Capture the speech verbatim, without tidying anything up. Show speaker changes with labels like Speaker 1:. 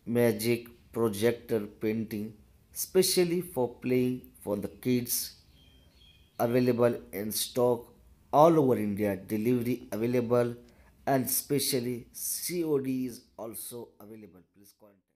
Speaker 1: magic projector painting, specially for playing for the kids, available in stock all over India, delivery available, and specially C O D is also available. Please contact.